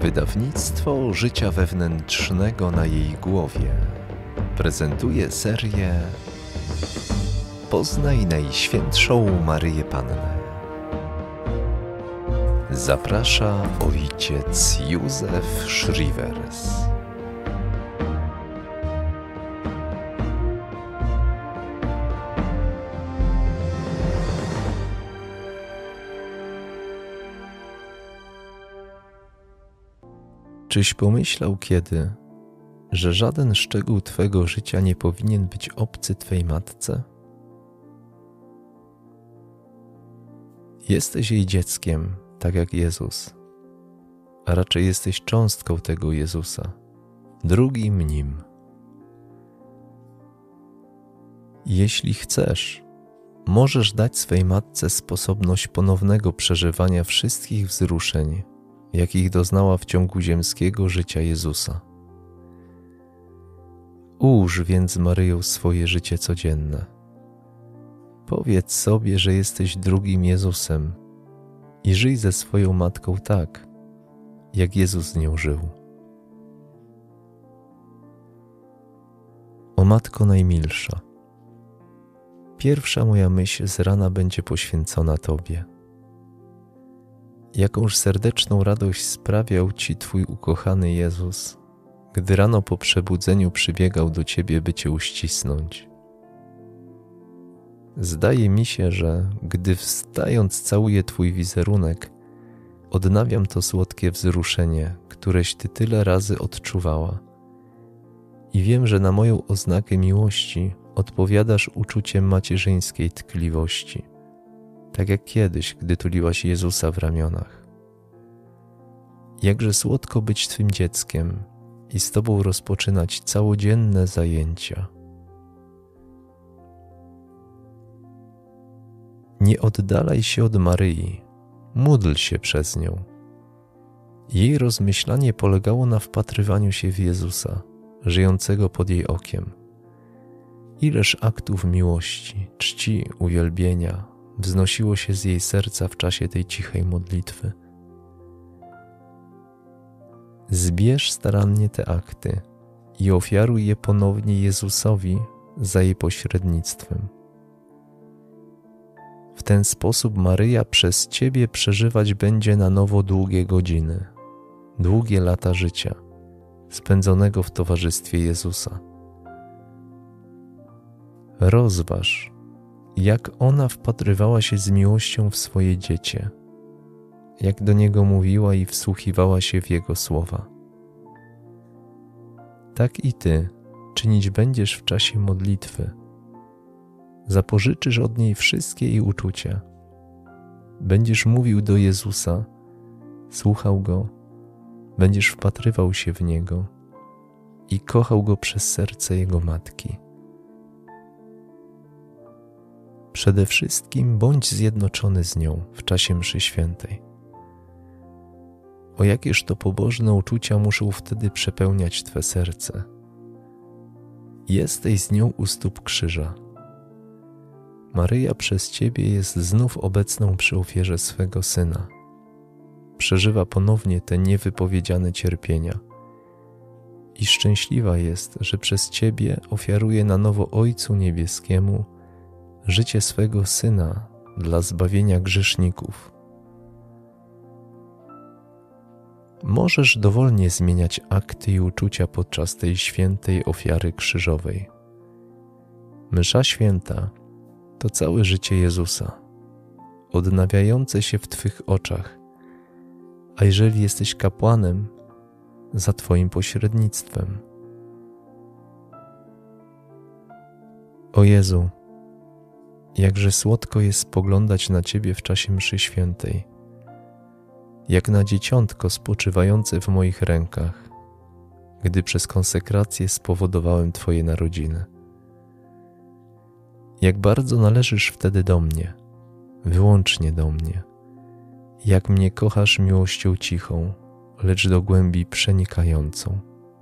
Wydawnictwo Życia Wewnętrznego na jej głowie prezentuje serię Poznaj Najświętszą Maryję Pannę. Zaprasza ojciec Józef Schrivers. Czyś pomyślał kiedy, że żaden szczegół Twego życia nie powinien być obcy Twej matce? Jesteś jej dzieckiem, tak jak Jezus, a raczej jesteś cząstką tego Jezusa, drugim Nim. Jeśli chcesz, możesz dać swej matce sposobność ponownego przeżywania wszystkich wzruszeń, jakich doznała w ciągu ziemskiego życia Jezusa. Ułóż więc Maryjo swoje życie codzienne. Powiedz sobie, że jesteś drugim Jezusem i żyj ze swoją matką tak, jak Jezus z nią żył. O Matko najmilsza, pierwsza moja myśl z rana będzie poświęcona Tobie. Jakąż serdeczną radość sprawiał Ci Twój ukochany Jezus, gdy rano po przebudzeniu przybiegał do Ciebie, by Cię uścisnąć. Zdaje mi się, że gdy wstając całuję Twój wizerunek, odnawiam to słodkie wzruszenie, któreś Ty tyle razy odczuwała. I wiem, że na moją oznakę miłości odpowiadasz uczuciem macierzyńskiej tkliwości, tak jak kiedyś, gdy tuliłaś Jezusa w ramionach. Jakże słodko być Twym dzieckiem i z Tobą rozpoczynać całodzienne zajęcia. Nie oddalaj się od Maryi, módl się przez nią. Jej rozmyślanie polegało na wpatrywaniu się w Jezusa, żyjącego pod jej okiem. Ileż aktów miłości, czci, uwielbienia wznosiło się z jej serca w czasie tej cichej modlitwy. Zbierz starannie te akty i ofiaruj je ponownie Jezusowi za jej pośrednictwem. W ten sposób Maryja przez Ciebie przeżywać będzie na nowo długie godziny, długie lata życia, spędzonego w towarzystwie Jezusa. Rozważ, jak ona wpatrywała się z miłością w swoje dziecię, jak do Niego mówiła i wsłuchiwała się w Jego słowa. Tak i Ty czynić będziesz w czasie modlitwy. Zapożyczysz od niej wszystkie jej uczucia. Będziesz mówił do Jezusa, słuchał Go, będziesz wpatrywał się w Niego i kochał Go przez serce Jego matki. Przede wszystkim bądź zjednoczony z nią w czasie mszy świętej. O jakież to pobożne uczucia muszą wtedy przepełniać Twe serce. Jesteś z nią u stóp krzyża. Maryja przez Ciebie jest znów obecną przy ofierze swego Syna. Przeżywa ponownie te niewypowiedziane cierpienia i szczęśliwa jest, że przez Ciebie ofiaruje na nowo Ojcu Niebieskiemu życie swego Syna dla zbawienia grzeszników. Możesz dowolnie zmieniać akty i uczucia podczas tej świętej ofiary krzyżowej. Msza święta to całe życie Jezusa, odnawiające się w Twych oczach, a jeżeli jesteś kapłanem, za Twoim pośrednictwem. O Jezu, jakże słodko jest spoglądać na Ciebie w czasie mszy świętej, jak na dzieciątko spoczywające w moich rękach, gdy przez konsekrację spowodowałem Twoje narodziny. Jak bardzo należysz wtedy do mnie, wyłącznie do mnie, jak mnie kochasz miłością cichą, lecz do głębi przenikającą.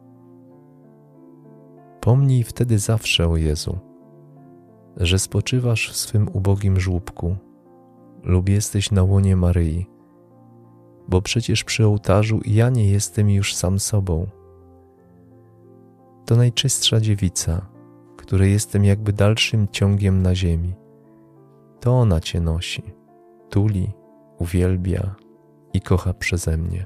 Pomnij wtedy zawsze, o Jezu, że spoczywasz w swym ubogim żłóbku lub jesteś na łonie Maryi, bo przecież przy ołtarzu ja nie jestem już sam sobą. To Najczystsza Dziewica, której jestem jakby dalszym ciągiem na ziemi. To ona Cię nosi, tuli, uwielbia i kocha przeze mnie.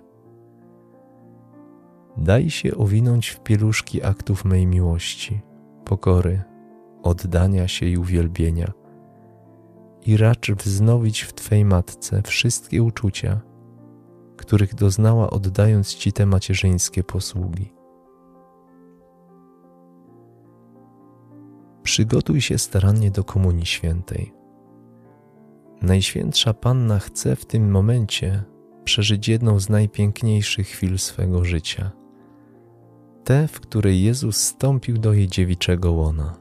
Daj się owinąć w pieluszki aktów mej miłości, pokory, oddania się i uwielbienia i racz wznowić w Twej Matce wszystkie uczucia, których doznała oddając Ci te macierzyńskie posługi. Przygotuj się starannie do Komunii Świętej. Najświętsza Panna chce w tym momencie przeżyć jedną z najpiękniejszych chwil swego życia. Tę, w której Jezus wstąpił do jej dziewiczego łona.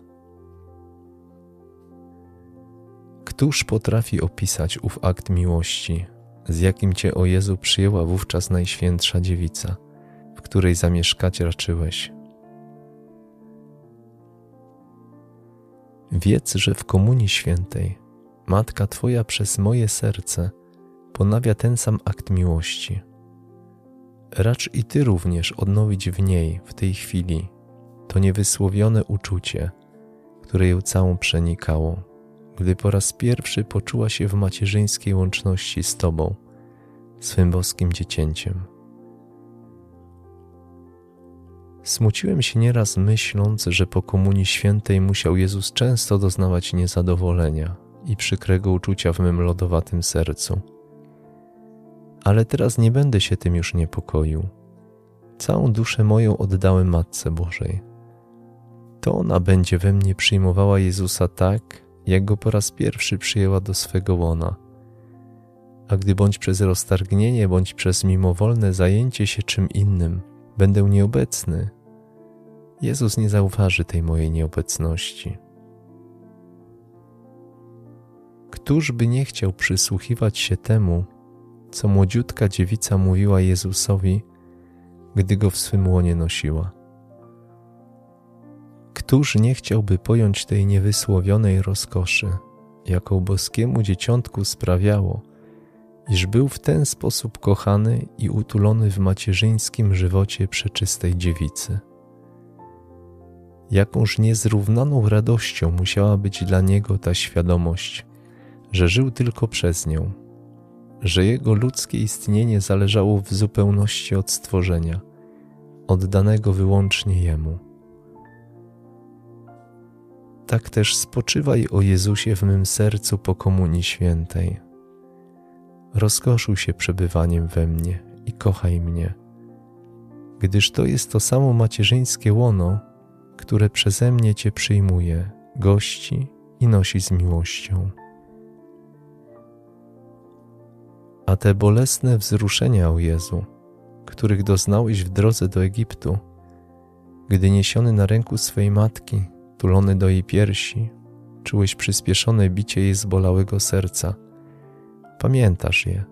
Któż potrafi opisać ów akt miłości, z jakim Cię, o Jezu, przyjęła wówczas Najświętsza Dziewica, w której zamieszkać raczyłeś? Wiedz, że w Komunii Świętej Matka Twoja przez moje serce ponawia ten sam akt miłości. Racz i Ty również odnowić w niej, w tej chwili, to niewysłowione uczucie, które ją całą przenikało, gdy po raz pierwszy poczuła się w macierzyńskiej łączności z Tobą, swym boskim dziecięciem. Smuciłem się nieraz myśląc, że po Komunii Świętej musiał Jezus często doznawać niezadowolenia i przykrego uczucia w mym lodowatym sercu. Ale teraz nie będę się tym już niepokoił. Całą duszę moją oddałem Matce Bożej. To ona będzie we mnie przyjmowała Jezusa tak, jak Go po raz pierwszy przyjęła do swego łona. A gdy bądź przez roztargnienie, bądź przez mimowolne zajęcie się czym innym będę nieobecny, Jezus nie zauważy tej mojej nieobecności. Któż by nie chciał przysłuchiwać się temu, co młodziutka dziewica mówiła Jezusowi, gdy Go w swym łonie nosiła? Któż nie chciałby pojąć tej niewysłowionej rozkoszy, jaką boskiemu dzieciątku sprawiało, iż był w ten sposób kochany i utulony w macierzyńskim żywocie przeczystej dziewicy? Jakąż niezrównaną radością musiała być dla niego ta świadomość, że żył tylko przez nią, że jego ludzkie istnienie zależało w zupełności od stworzenia, oddanego wyłącznie Jemu. Tak też spoczywaj, o Jezusie, w mym sercu po Komunii Świętej. Rozkoszuj się przebywaniem we mnie i kochaj mnie, gdyż to jest to samo macierzyńskie łono, które przeze mnie Cię przyjmuje, gości i nosi z miłością. A te bolesne wzruszenia, o Jezu, których doznałeś w drodze do Egiptu, gdy niesiony na ręku swej matki, tulony do jej piersi, czułeś przyspieszone bicie jej zbolałego serca. Pamiętasz je.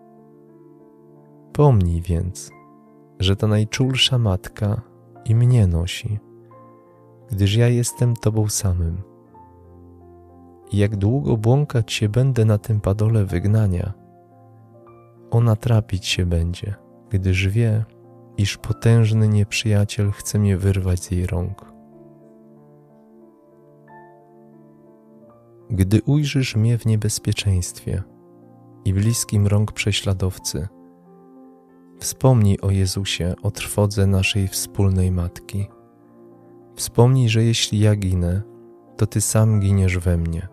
Pomnij więc, że ta najczulsza matka i mnie nosi, gdyż ja jestem Tobą samym. I jak długo błąkać się będę na tym padole wygnania, ona trapić się będzie, gdyż wie, iż potężny nieprzyjaciel chce mnie wyrwać z jej rąk. Gdy ujrzysz mnie w niebezpieczeństwie i bliskim rąk prześladowcy, wspomnij, o Jezusie, o trwodze naszej wspólnej Matki. Wspomnij, że jeśli ja ginę, to Ty sam giniesz we mnie.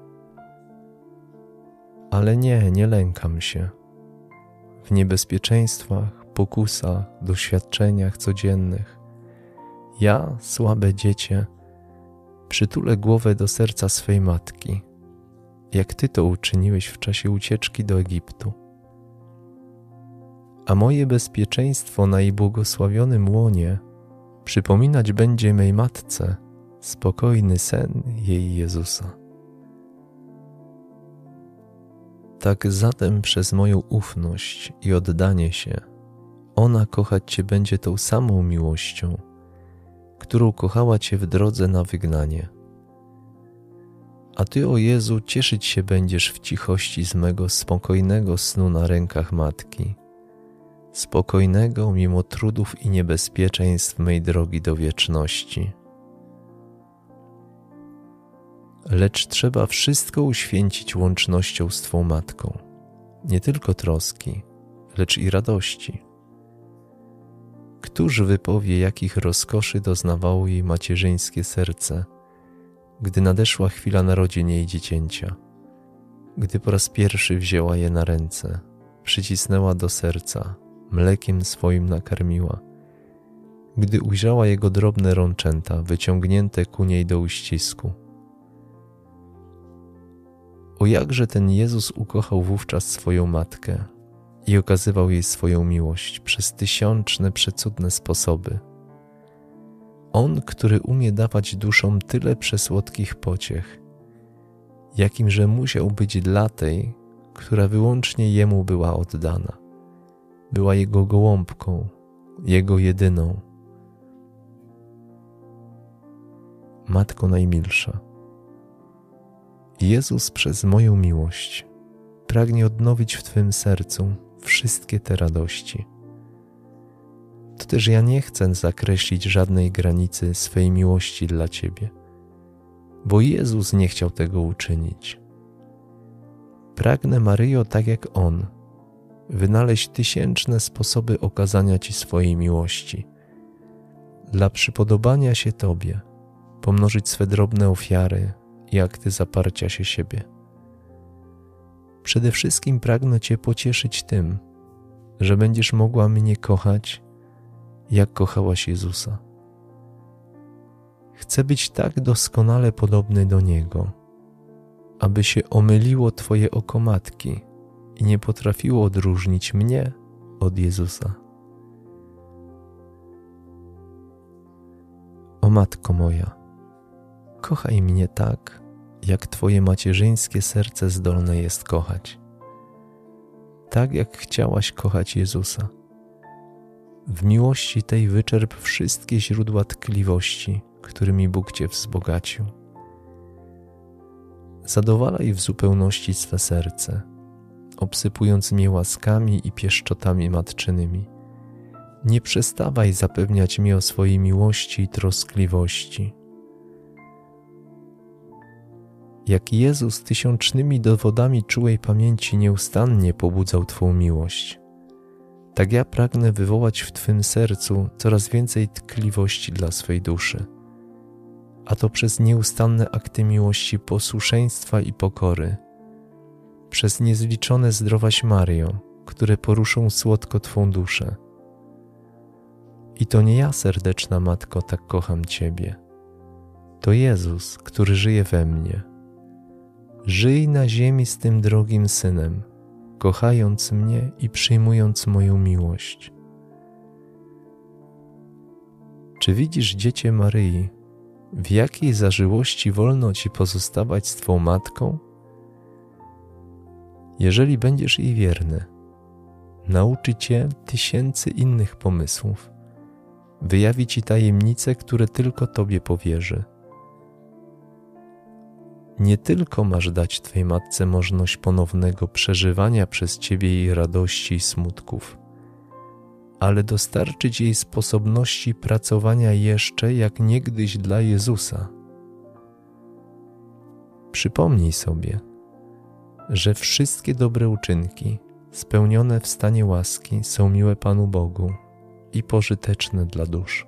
Ale nie lękam się. W niebezpieczeństwach, pokusach, doświadczeniach codziennych ja, słabe dziecię, przytulę głowę do serca swej matki, jak Ty to uczyniłeś w czasie ucieczki do Egiptu. A moje bezpieczeństwo na jej błogosławionym łonie przypominać będzie mej matce spokojny sen jej Jezusa. Tak zatem przez moją ufność i oddanie się ona kochać Cię będzie tą samą miłością, którą kochała Cię w drodze na wygnanie. A Ty, o Jezu, cieszyć się będziesz w cichości z mego spokojnego snu na rękach Matki, spokojnego mimo trudów i niebezpieczeństw mej drogi do wieczności. Lecz trzeba wszystko uświęcić łącznością z Twą Matką, nie tylko troski, lecz i radości. Któż wypowie, jakich rozkoszy doznawało jej macierzyńskie serce, gdy nadeszła chwila narodzin jej dziecięcia, gdy po raz pierwszy wzięła je na ręce, przycisnęła do serca, mlekiem swoim nakarmiła, gdy ujrzała jego drobne rączęta wyciągnięte ku niej do uścisku. O jakże ten Jezus ukochał wówczas swoją matkę i okazywał jej swoją miłość przez tysiączne przecudne sposoby. On, który umie dawać duszom tyle przesłodkich pociech, jakimże musiał być dla tej, która wyłącznie Jemu była oddana. Była Jego gołąbką, Jego jedyną. Matko najmilsza, Jezus przez moją miłość pragnie odnowić w Twym sercu wszystkie te radości. To też ja nie chcę zakreślić żadnej granicy swej miłości dla Ciebie, bo Jezus nie chciał tego uczynić. Pragnę, Maryjo, tak jak On, wynaleźć tysięczne sposoby okazania Ci swojej miłości, dla przypodobania się Tobie, pomnożyć swe drobne ofiary i akty zaparcia się siebie. Przede wszystkim pragnę Cię pocieszyć tym, że będziesz mogła mnie kochać, jak kochałaś Jezusa. Chcę być tak doskonale podobny do Niego, aby się omyliło Twoje oko matki i nie potrafiło odróżnić mnie od Jezusa. O Matko moja, kochaj mnie tak, jak Twoje macierzyńskie serce zdolne jest kochać. Tak jak chciałaś kochać Jezusa. W miłości tej wyczerp wszystkie źródła tkliwości, którymi Bóg Cię wzbogacił. Zadowalaj w zupełności swe serce, obsypując mnie łaskami i pieszczotami matczynymi. Nie przestawaj zapewniać mnie o swojej miłości i troskliwości. Jak Jezus tysiącznymi dowodami czułej pamięci nieustannie pobudzał Twą miłość, tak ja pragnę wywołać w Twym sercu coraz więcej tkliwości dla swej duszy, a to przez nieustanne akty miłości, posłuszeństwa i pokory, przez niezliczone zdrowaś Maryjo, które poruszą słodko Twą duszę. I to nie ja, serdeczna Matko, tak kocham Ciebie. To Jezus, który żyje we mnie. Żyj na ziemi z tym drogim Synem, kochając mnie i przyjmując moją miłość. Czy widzisz, Dziecię Maryi, w jakiej zażyłości wolno Ci pozostawać z Twą Matką? Jeżeli będziesz jej wierny, nauczy Cię tysięcy innych pomysłów, wyjawi Ci tajemnice, które tylko Tobie powierzy. Nie tylko masz dać Twej Matce możliwość ponownego przeżywania przez Ciebie jej radości i smutków, ale dostarczyć jej sposobności pracowania jeszcze jak niegdyś dla Jezusa. Przypomnij sobie, że wszystkie dobre uczynki spełnione w stanie łaski są miłe Panu Bogu i pożyteczne dla dusz.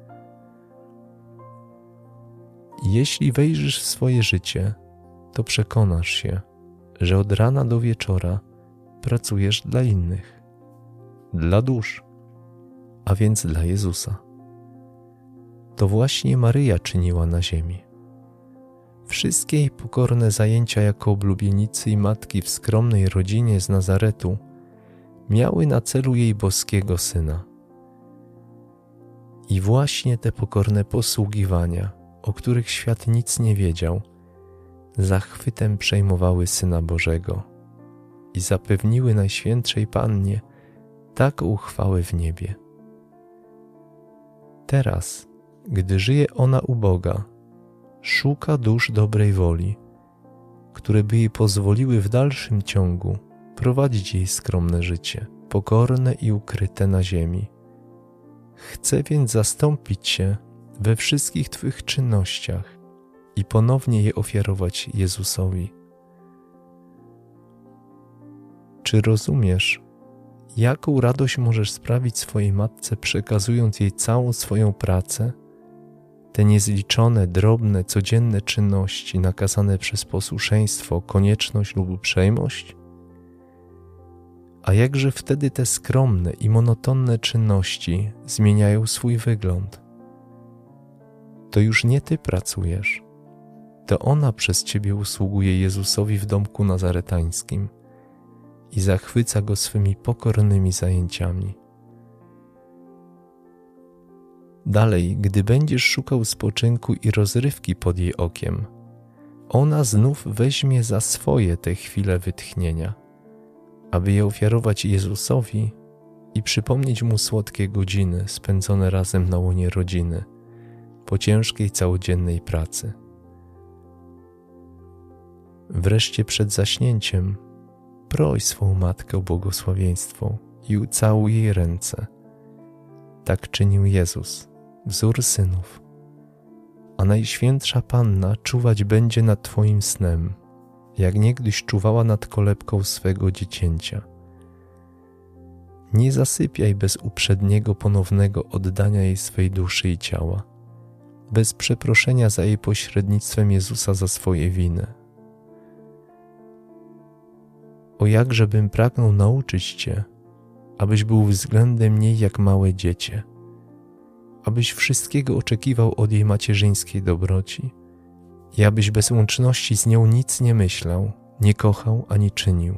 Jeśli wejrzysz w swoje życie, to przekonasz się, że od rana do wieczora pracujesz dla innych, dla dusz, a więc dla Jezusa. To właśnie Maryja czyniła na ziemi. Wszystkie jej pokorne zajęcia jako oblubienicy i matki w skromnej rodzinie z Nazaretu miały na celu jej boskiego Syna. I właśnie te pokorne posługiwania, o których świat nic nie wiedział, zachwytem przejmowały Syna Bożego i zapewniły Najświętszej Pannie taką chwałę w niebie. Teraz, gdy żyje ona u Boga, szuka dusz dobrej woli, które by jej pozwoliły w dalszym ciągu prowadzić jej skromne życie, pokorne i ukryte na ziemi. Chcę więc zastąpić się we wszystkich Twych czynnościach i ponownie je ofiarować Jezusowi. Czy rozumiesz, jaką radość możesz sprawić swojej matce, przekazując jej całą swoją pracę, te niezliczone, drobne, codzienne czynności nakazane przez posłuszeństwo, konieczność lub uprzejmość? A jakże wtedy te skromne i monotonne czynności zmieniają swój wygląd? To już nie Ty pracujesz, to ona przez Ciebie usługuje Jezusowi w domku nazaretańskim i zachwyca Go swymi pokornymi zajęciami. Dalej, gdy będziesz szukał spoczynku i rozrywki pod jej okiem, ona znów weźmie za swoje te chwile wytchnienia, aby je ofiarować Jezusowi i przypomnieć Mu słodkie godziny spędzone razem na łonie rodziny, po ciężkiej całodziennej pracy. Wreszcie przed zaśnięciem proś swą matkę o błogosławieństwo i ucałuj jej ręce. Tak czynił Jezus, wzór synów. A Najświętsza Panna czuwać będzie nad Twoim snem, jak niegdyś czuwała nad kolebką swego dziecięcia. Nie zasypiaj bez uprzedniego ponownego oddania jej swej duszy i ciała, bez przeproszenia za jej pośrednictwem Jezusa za swoje winy. O jakżebym pragnął nauczyć Cię, abyś był względem niej jak małe dziecię, abyś wszystkiego oczekiwał od jej macierzyńskiej dobroci i abyś bez łączności z nią nic nie myślał, nie kochał ani czynił.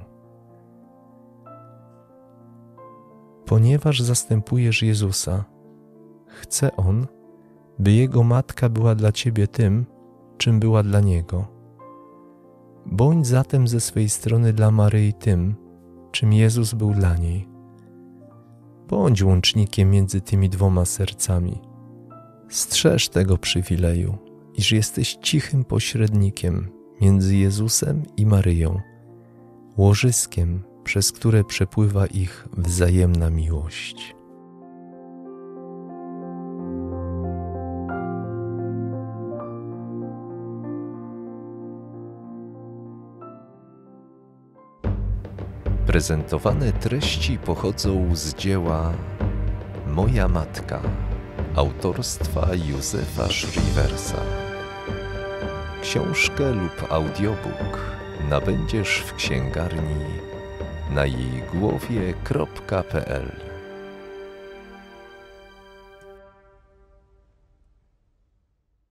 Ponieważ zastępujesz Jezusa, chce On, by Jego matka była dla Ciebie tym, czym była dla Niego. Bądź zatem ze swej strony dla Maryi tym, czym Jezus był dla niej. Bądź łącznikiem między tymi dwoma sercami. Strzeż tego przywileju, iż jesteś cichym pośrednikiem między Jezusem i Maryją, łożyskiem, przez które przepływa ich wzajemna miłość. Prezentowane treści pochodzą z dzieła Moja Matka autorstwa Józefa Schriversa. Książkę lub audiobook nabędziesz w księgarni najejgłowie.pl.